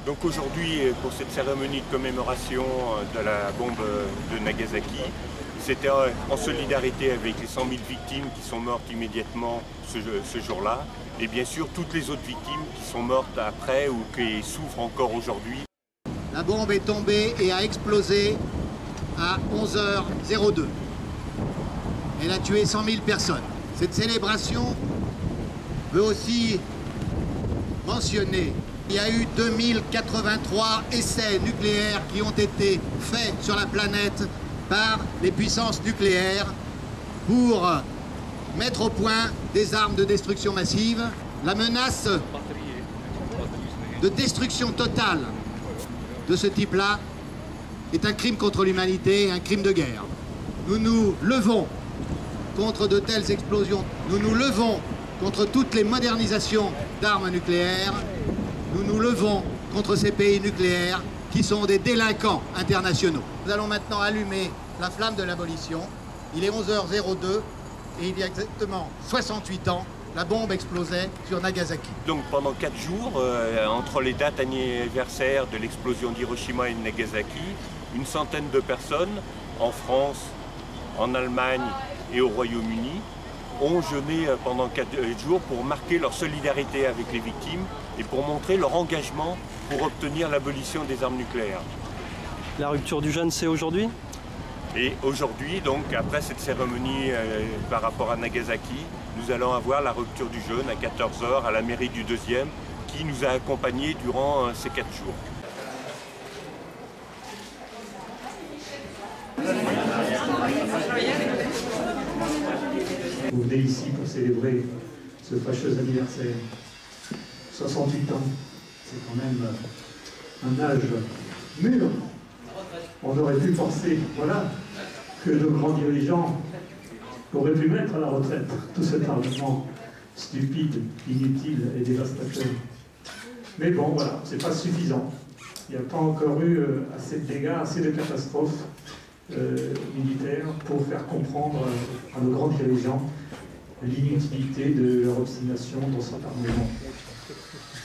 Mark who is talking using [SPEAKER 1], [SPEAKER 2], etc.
[SPEAKER 1] Donc aujourd'hui, pour cette cérémonie de commémoration de la bombe de Nagasaki, c'était en solidarité avec les 100 000 victimes qui sont mortes immédiatement ce jour-là, et bien sûr toutes les autres victimes qui sont mortes après ou qui souffrent encore aujourd'hui.
[SPEAKER 2] La bombe est tombée et a explosé à 11h02. Elle a tué 100 000 personnes. Cette célébration veut aussi mentionner qu'il y a eu 2083 essais nucléaires qui ont été faits sur la planète par les puissances nucléaires pour mettre au point des armes de destruction massive. La menace de destruction totale de ce type-là est un crime contre l'humanité, un crime de guerre. Nous nous levons contre de telles explosions. Nous nous levons contre toutes les modernisations d'armes nucléaires. Nous nous levons contre ces pays nucléaires qui sont des délinquants internationaux. Nous allons maintenant allumer la flamme de l'abolition. Il est 11h02 et il y a exactement 68 ans, la bombe explosait sur Nagasaki.
[SPEAKER 1] Donc pendant 4 jours, entre les dates anniversaires de l'explosion d'Hiroshima et de Nagasaki, une centaine de personnes en France, en Allemagne et au Royaume-Uni ont jeûné pendant 4 jours pour marquer leur solidarité avec les victimes et pour montrer leur engagement pour obtenir l'abolition des armes nucléaires.
[SPEAKER 3] La rupture du jeûne, c'est aujourd'hui ?
[SPEAKER 1] Et aujourd'hui, donc, après cette cérémonie par rapport à Nagasaki, nous allons avoir la rupture du jeûne à 14 h à la mairie du 2e qui nous a accompagnés durant ces 4 jours.
[SPEAKER 4] Vous venez ici pour célébrer ce fâcheux anniversaire. 68 ans, c'est quand même un âge mûr. On aurait pu penser, voilà, que nos grands dirigeants auraient pu mettre à la retraite tout cet armement stupide, inutile et dévastateur. Mais bon, voilà, c'est pas suffisant. Il n'y a pas encore eu assez de dégâts, assez de catastrophes militaires pour faire comprendre à nos grands dirigeants l'inutilité de leur obstination dans cet armement.